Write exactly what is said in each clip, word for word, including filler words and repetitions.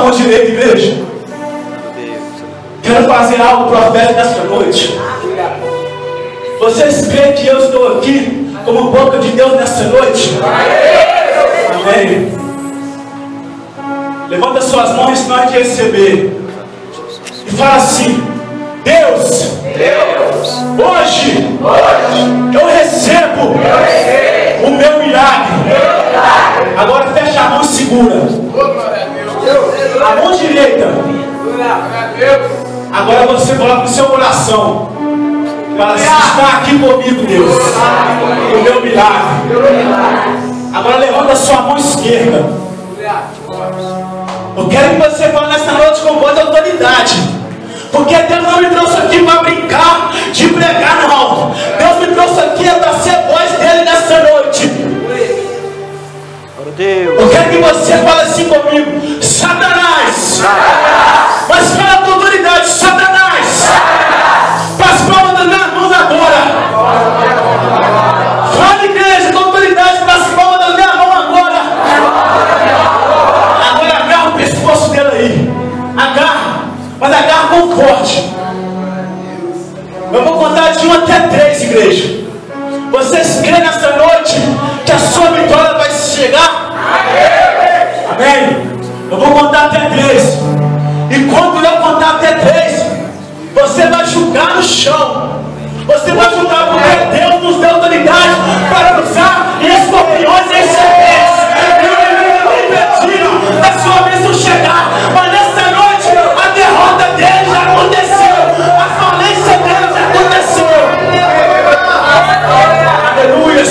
mão direita, igreja. Quero fazer algo profético nessa noite. Vocês creem que eu estou aqui como boca de Deus nessa noite? Amém. Levanta suas mãos na hora de receber. E fala assim: Deus, Deus, hoje, hoje eu, recebo eu recebo o meu milagre. Meu milagre. Agora fecha a mão e segura. A mão direita. Agora você coloca no seu coração. Fala assim: está aqui comigo, Deus, o meu milagre. Agora levanta a sua mão esquerda. Eu quero que você fale nessa noite com voz de autoridade. Porque Deus não me trouxe aqui para brincar, de pregar, não. Deus me trouxe aqui para ser voz dele nessa noite. Eu quero que você fale assim comigo: Satanás, Satanás. Mas fala com autoridade: Satanás, Satanás. Para as palmas das minhas mãos agora. Fala, igreja, com autoridade para as palmas das minhas mãos agora. Agora agarra o pescoço dele aí. Agarra, mas agarra com forte. Eu vou contar de um até três, igreja. Vocês creem nessa noite que a sua vitória vai chegar? Amém? Eu vou contar até três. E quando eu contar até três, você vai julgar no chão. Você vai julgar porque Deus nos deu autoridade para usar escorpiões e serpentes. E o inimigo está impedindo da sua bênção chegar. Mas nessa noite a derrota dele já aconteceu. A falência dele já aconteceu. Aleluia.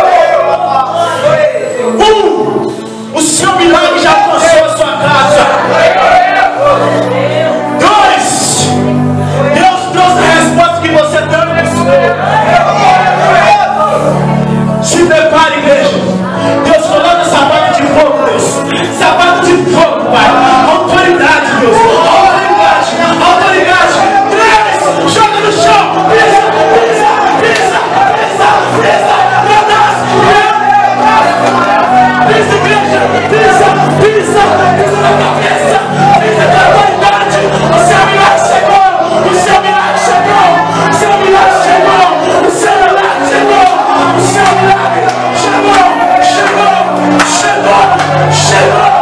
Um, o seu milagre já alcançou a sua casa. Dois, Deus trouxe a resposta que você tanto buscou. Se prepare, igreja. Deus coloca sapato de fogo, Deus. Sapato de fogo, Pai. Autoridade, Deus. Autoridade, autoridade. Três, joga no chão. Pisa, pisa, pisa, pisa, pisa. Pisa, igreja. Pisa, pisa, pisa na cabeça. Pisa na autoridade. O seu milagre chegou. O seu milagre chegou. O seu milagre chegou. O seu milagre chegou. O seu milagre chegou. Chegou. Chegou. Chegou.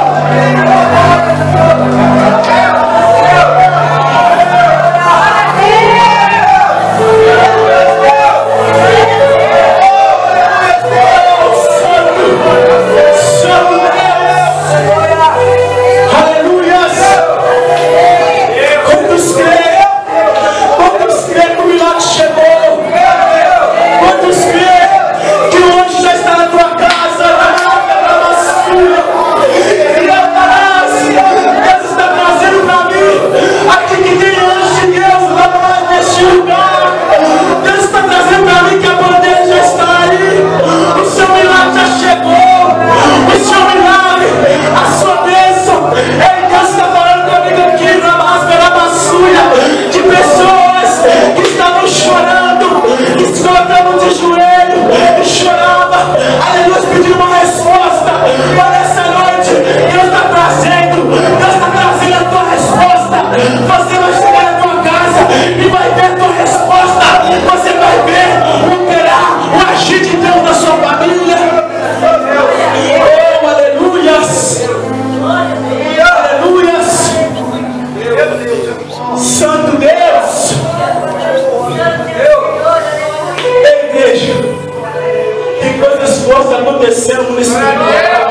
Acontecendo nesse momento.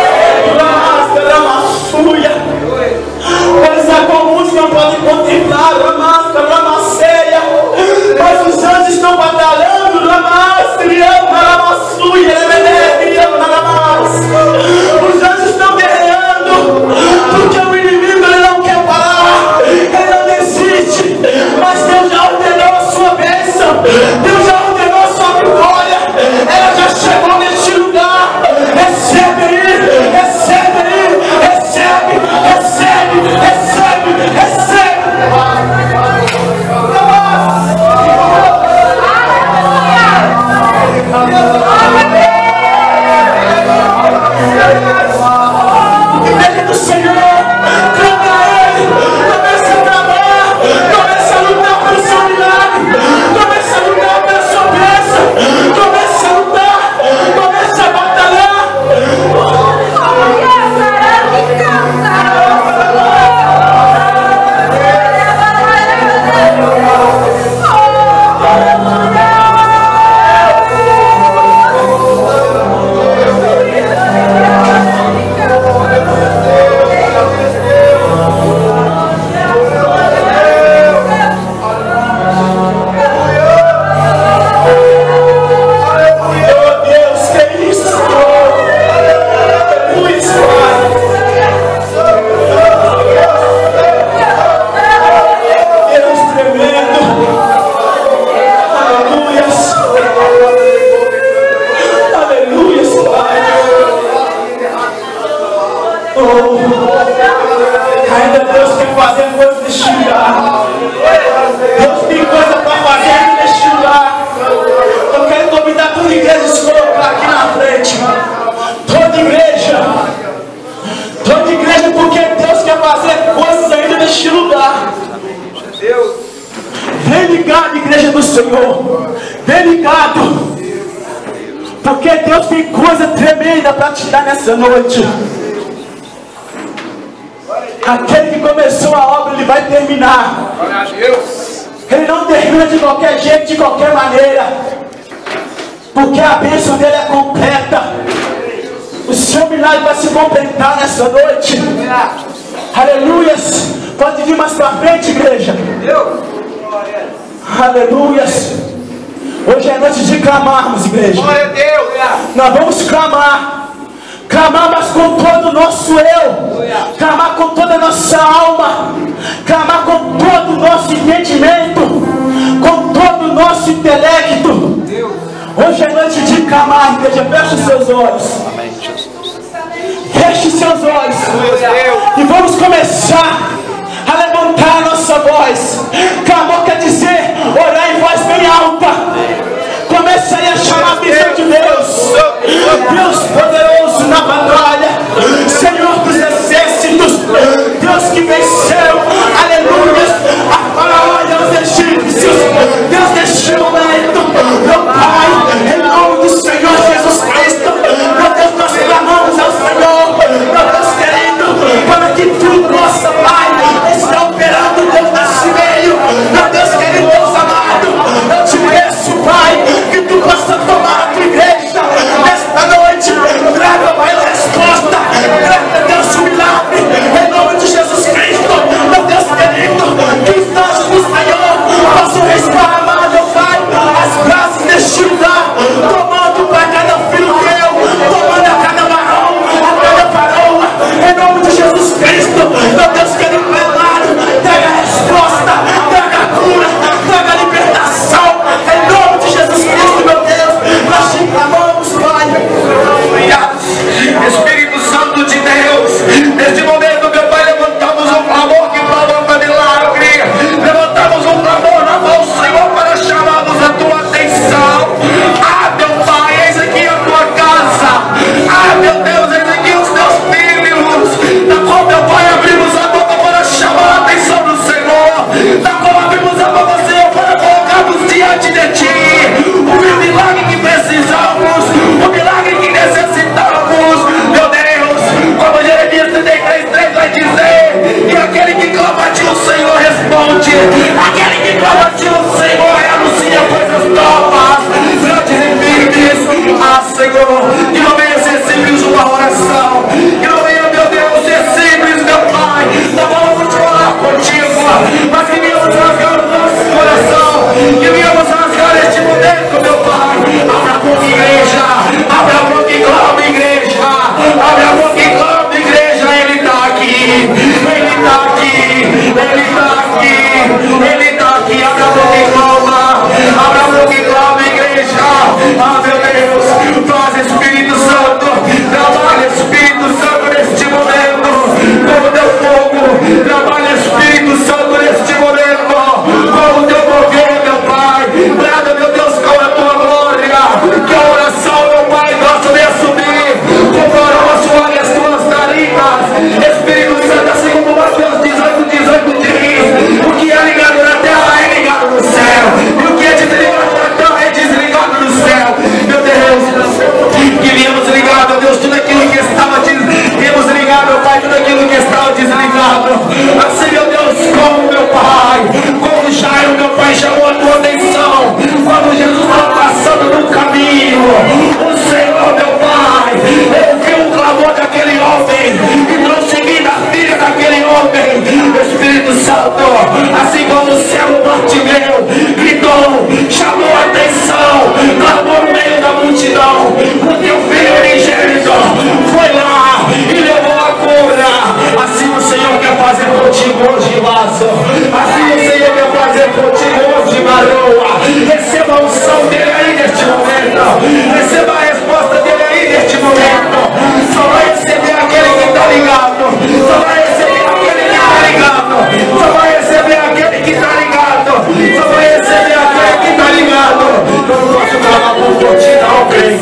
Coisa comum não pode contemplar a máscara, a maceia. Mas os anjos estão batalhando na máscara, na maçuia, os anjos estão guerreando, porque o inimigo ele não quer parar, ele não desiste. Mas Deus já ordenou a sua bênção, Deus já ordenou a sua vitória, ela já chegou neste lugar. Recebe aí, recebe aí, recebe, recebe, recebe, recebe. fazer coisa neste lugar. Deus tem coisa para fazer neste lugar. Eu quero convidar toda a igreja a se colocar aqui na frente. Toda igreja. Toda igreja, porque Deus quer fazer coisas ainda neste lugar. Vem ligado, igreja do Senhor. Vem ligado. Porque Deus tem coisa tremenda para te dar nessa noite. Aquele que começou a obra, ele vai terminar. Ele não termina de qualquer jeito, de qualquer maneira. Porque a bênção dele é completa. O seu milagre vai se completar nessa noite. Aleluias. Pode vir mais para frente, igreja. Aleluias. Hoje é noite de clamarmos, igreja. Nós vamos clamar. Clamar, mas com todo o nosso eu. Clamar com toda a nossa alma. Clamar com todo o nosso entendimento. Com todo o nosso intelecto. Hoje é noite de clamar, igreja. Feche os seus olhos. Feche os seus olhos. E vamos começar a levantar a nossa voz. Clamor quer dizer orar em voz bem alta. Começa aí a chamar a visão de Deus. Deus poderoso na batalha. Senhor dos exércitos. Deus que venceu. Aleluia. A Faraó e aos egípcios. Deus deste momento. Meu Pai, em nome do Senhor Jesus Cristo. Meu Deus, nós clamamos ao Senhor. Meu Deus querido, para que tudo, nossa Pai, está operando Deus nesse meio. Meu Deus querido, Deus amado, eu te peço.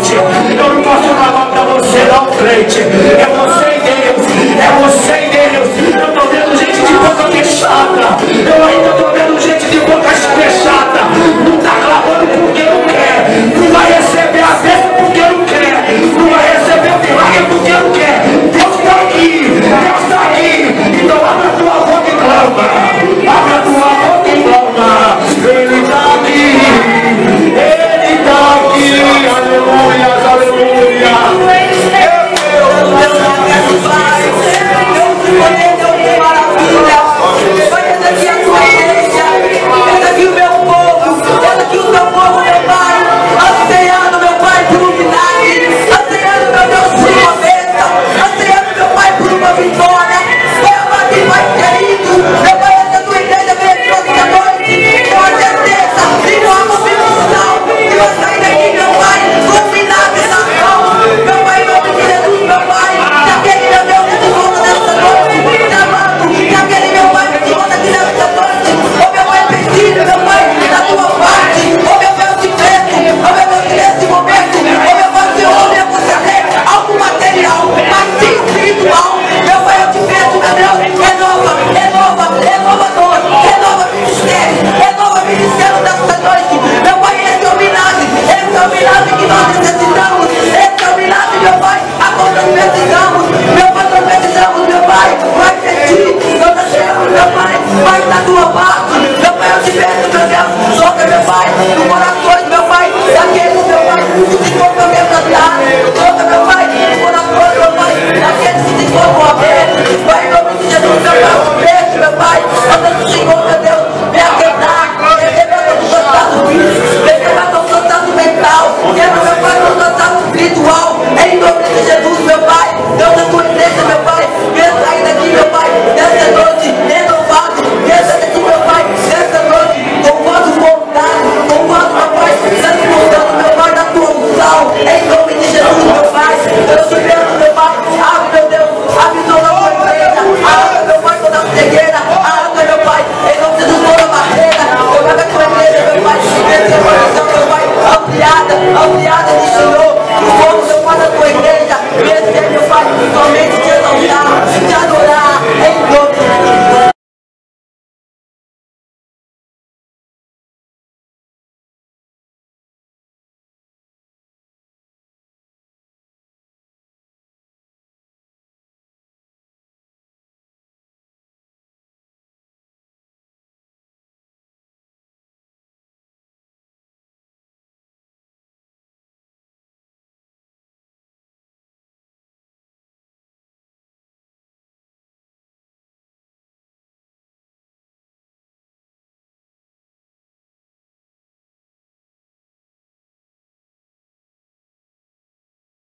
crente. Eu não posso falar para você não, crente.